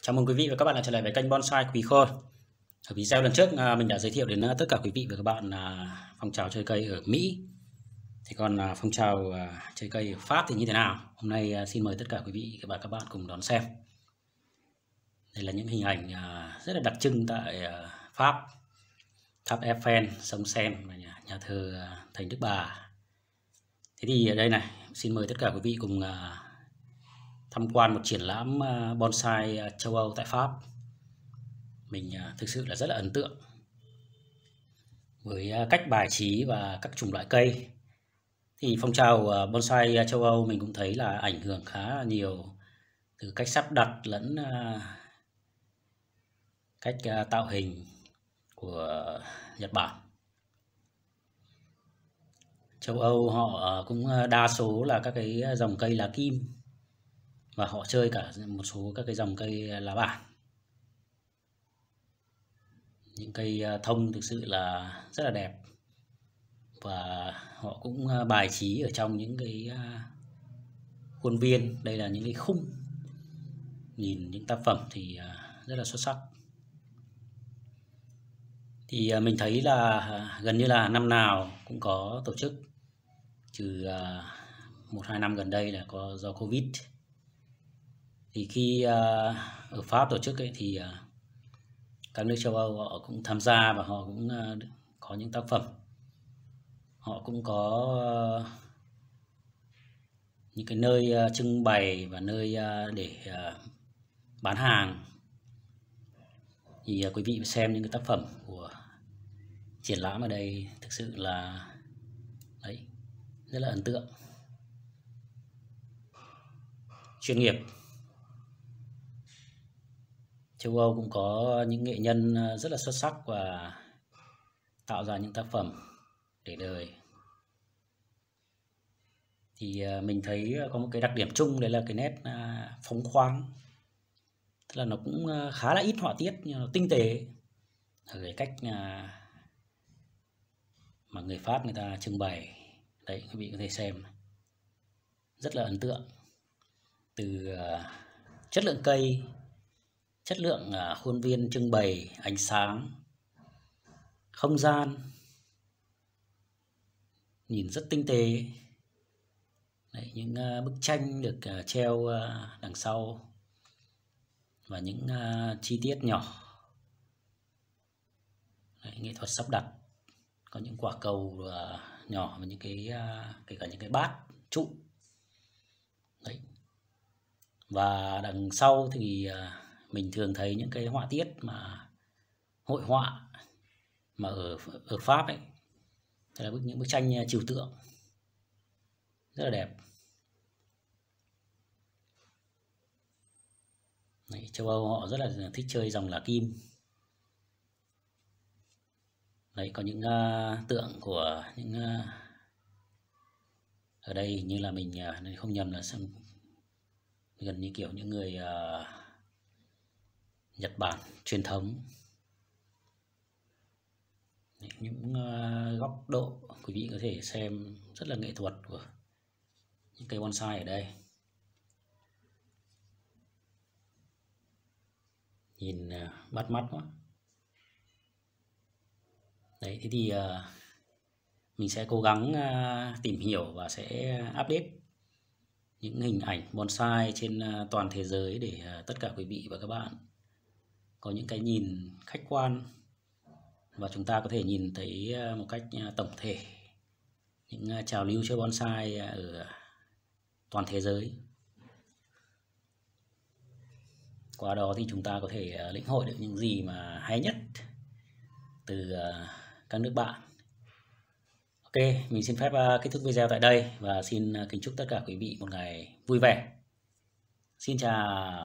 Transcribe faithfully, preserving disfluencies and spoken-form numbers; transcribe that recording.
Chào mừng quý vị và các bạn đã trở lại với kênh Bonsai Quý Khôi. Ở video lần trước mình đã giới thiệu đến tất cả quý vị và các bạn phong trào chơi cây ở Mỹ. Thì còn phong trào chơi cây ở Pháp thì như thế nào? Hôm nay xin mời tất cả quý vị và các bạn cùng đón xem. Đây là những hình ảnh rất là đặc trưng tại Pháp. Tháp Eiffel, sông Sen và nhà, nhà thờ Thánh Đức Bà. Thế thì ở đây này, xin mời tất cả quý vị cùng tham quan một triển lãm bonsai châu Âu tại Pháp. Mình thực sự là rất là ấn tượng với cách bài trí và các chủng loại cây. Thì phong trào bonsai châu Âu mình cũng thấy là ảnh hưởng khá là nhiều từ cách sắp đặt lẫn cách tạo hình của Nhật Bản. Châu Âu họ cũng đa số là các cái dòng cây lá kim và họ chơi cả một số các cái dòng cây lá bản. Những cây thông thực sự là rất là đẹp và họ cũng bài trí ở trong những cái khuôn viên. Đây là những cái khung, nhìn những tác phẩm thì rất là xuất sắc. Thì mình thấy là gần như là năm nào cũng có tổ chức, trừ một hai năm gần đây là có do Covid. Thì khi ở Pháp tổ chức ấy, thì các nước châu Âu họ cũng tham gia và họ cũng có những tác phẩm. Họ cũng có những cái nơi trưng bày và nơi để bán hàng. Thì quý vị xem những cái tác phẩm của triển lãm ở đây thực sự là đấy, rất là ấn tượng, chuyên nghiệp. Châu Âu cũng có những nghệ nhân rất là xuất sắc và tạo ra những tác phẩm để đời. Thì mình thấy có một cái đặc điểm chung, đấy là cái nét phóng khoáng. Tức là nó cũng khá là ít họa tiết nhưng nó tinh tế ở cái cách mà người Pháp người ta trưng bày. Đấy, quý vị có thể xem, rất là ấn tượng. Từ chất lượng cây, chất lượng khuôn viên trưng bày, ánh sáng, không gian, nhìn rất tinh tế. Đấy, những bức tranh được treo đằng sau và những chi tiết nhỏ. Đấy, nghệ thuật sắp đặt, có những quả cầu nhỏ và những cái kể cả những cái bát trụ. Đấy. Và đằng sau thì mình thường thấy những cái họa tiết mà hội họa mà ở ở Pháp ấy, là bức những bức tranh trừu tượng rất là đẹp. Đấy, châu Âu họ rất là thích chơi dòng lá kim. Đấy, có những uh, tượng của những uh, ở đây như là mình uh, không nhầm là xem, gần như kiểu những người uh, Nhật Bản truyền thống. Đấy, những uh, góc độ quý vị có thể xem rất là nghệ thuật của những cây bonsai ở đây. Nhìn uh, bắt mắt quá. Đấy, thế thì uh, mình sẽ cố gắng uh, tìm hiểu và sẽ update những hình ảnh bonsai trên uh, toàn thế giới để uh, tất cả quý vị và các bạn có những cái nhìn khách quan và chúng ta có thể nhìn thấy uh, một cách uh, tổng thể những uh, trào lưu chơi bonsai uh, ở toàn thế giới. Qua đó thì chúng ta có thể uh, lĩnh hội được những gì mà hay nhất từ uh, các nước bạn. Ok, mình xin phép uh, kết thúc video tại đây và xin uh, kính chúc tất cả quý vị một ngày vui vẻ. Xin chào.